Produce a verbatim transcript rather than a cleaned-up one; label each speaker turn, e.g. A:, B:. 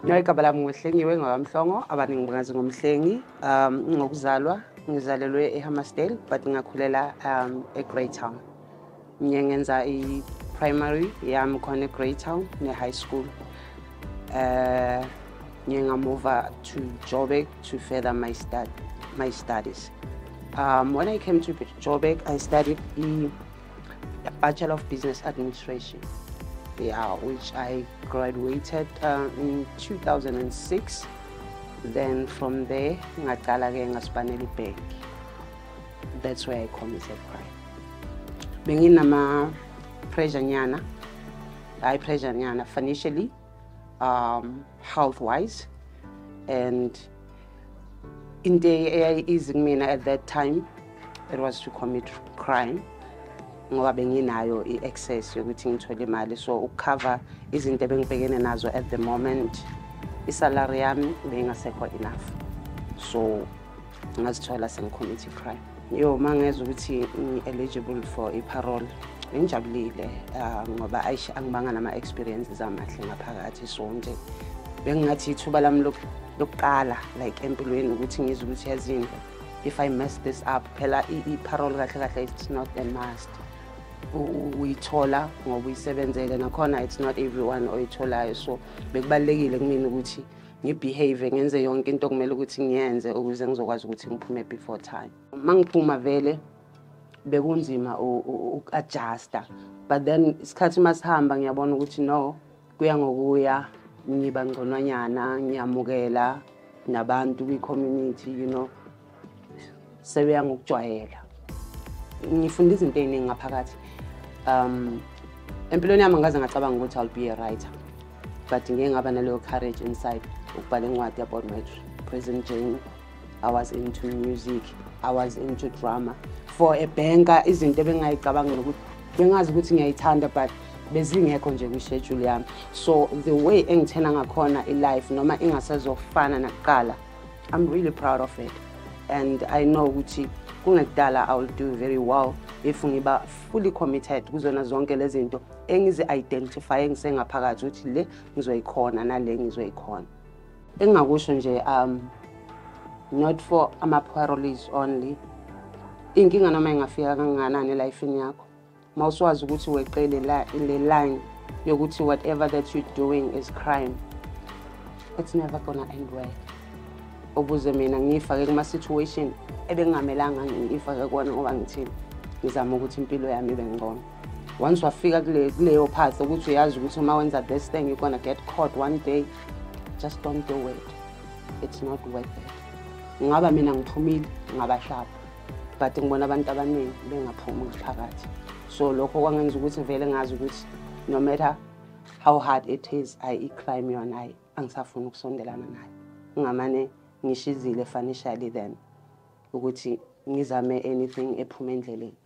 A: Igama lami Hlengiwe Mhlongo, abaningi bangazi ngomhlengi. Um ngokuzalwa ngizalelwe eHammersdale but ngakhulela um eGreytown. Ngiye ngenza i-primary yami khona eGreytown ne-high school. Uh ngiye ngamuva to Joburg to further my stud my studies. Um when I came to Joburg, I studied in a Bachelor of Business Administration. Yeah, which I graduated uh, in two thousand six. Then from there, ngaqala ke ngaSpaneli Bank. That's where I committed crime. Benginama pressure nyana, high pressure nyana financially, um, health-wise, and in the easing me at that time, it was to commit crime. Ngoba benginayo i-access yokuthi ngithole imali, so ukucover izinto ebengibhekene nazo at the moment, isalary yami bengasekho enough, so ngazithola sengicommitted crime. Yo mangeza ukuthi ngi-eligible for i-parole, ngijabulile ngoba angibanga nama-experiences amahle ngaphakathi, so nje bengingathi ithuba lami lokuqala like empilweni ukuthi ngizwe ukuthi yazini, if I mess this up phela i-parole kahle kahle it's not a must. Uyithola ngoba uyisebenzele nakhona, it's not everyone oyitholayo, so bekubalekile kumina ukuthi ngibehave ngenze yonke into kumele ukuthi ngiyenze ukuze ngizokwazi ukuthi ngiphume before time. Mangiphuma vele bekunzima uku-adjusta, but then isikhathi masihamba ngiyabona ukuthi no, kuya ngokuya ngiba ngconwanyana, ngiyamukela nabantu kwi-community, you know, sebeya ngokujwayela. Ngifunda izinto eziningi ngaphakathi. Um, empilweni yami ngaze ngacabanga ukuthi I'll be a writer, but ngeke ngaba naleyo courage inside ukubhala incwadi about my present journey. I was into music, I was into drama. For a banker, izinto ebengayicabanga ukuthi bengazi ukuthi ngiyayithanda but bezingekho nje kwi-schedule yami. So the way engithena ngakhona i-life noma ingasezofana nakuqala, I'm really proud of it, and I know ukuthi kungekudala I will do very well if ngiba fully committed kuzona zonke lezi zinto engizi-identify engisengaphakathi ukuthi le ngizoyikhona nale ngizoyikhona. Engingakusho nje um not for ama-parolees only. Inkinga noma ingafika kangakanani elifini yakho, mawuswazi ukuthi weqele la le line yokuthi whatever that you're doing is crime, it's never gonna end well. Obuze mina ngifake kuma situation ebengamelanga ngifake kona ngoba ngithini ngizama ukuthi impilo yami ibe ngcono. Once wafika kule kuleyo path ukuthi uyazi ukuthi uma wenza this thing you're gonna get caught one day, just don't do it. It's not worth it. Ngaba mina ngiphumile ngaba sharp, but ngibona abantu abaningi bengaphumi ngaphakathi, so lokho kwangenza ukuthi vele ngazi ukuthi no matter how hard it is, I crime yona hayi angisafuni ukusondelana nayo. Ngamane ngishizile financially then ukuthi ngizame anything ephuma endleleni.